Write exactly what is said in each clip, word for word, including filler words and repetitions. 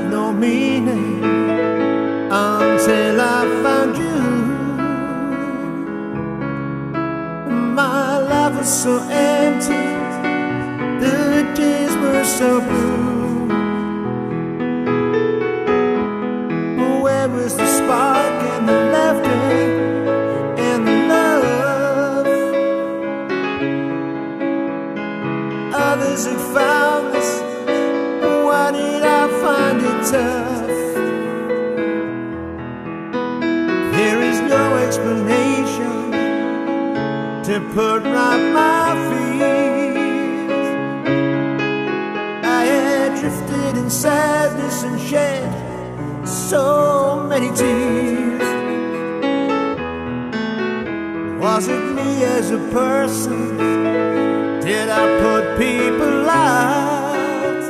no meaning until I found you. My life was so empty, the days were so blue. Where was the spark and the laughter and the love? Others had found this, why did I find it tough? There is no explanation to put right my feet. I had drifted in sadness and shed so many tears. Was it me as a person? Did I put people out?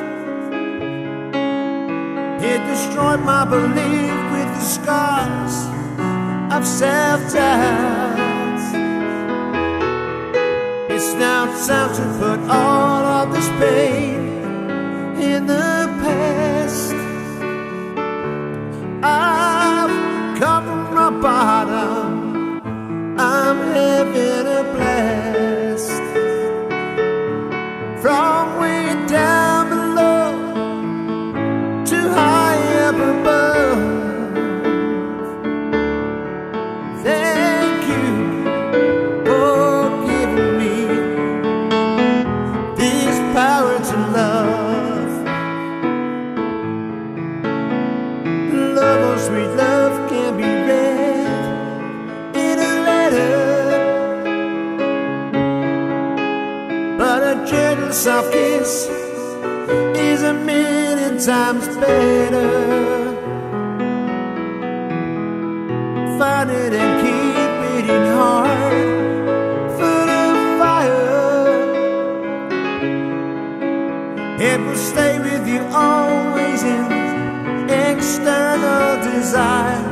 It destroyed my belief with the scars of self-doubt. It's now time to put all of this pain in the past. I've come from my bottom, I'm having a blast. From way down below to high up above. Thank you for giving me this power to love. Love, oh sweet love, can be read in a letter, but a gentle soft kiss is a million times better. Find it and keep beating hard, full of fire. It will stay with you always in external desire.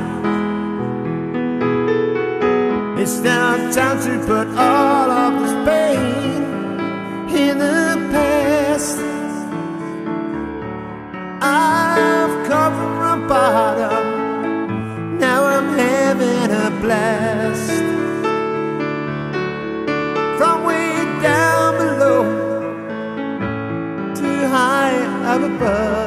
It's now time to put all of this pain in the past. I've come from the bottom, now I'm having a blast. From way down below to high up above.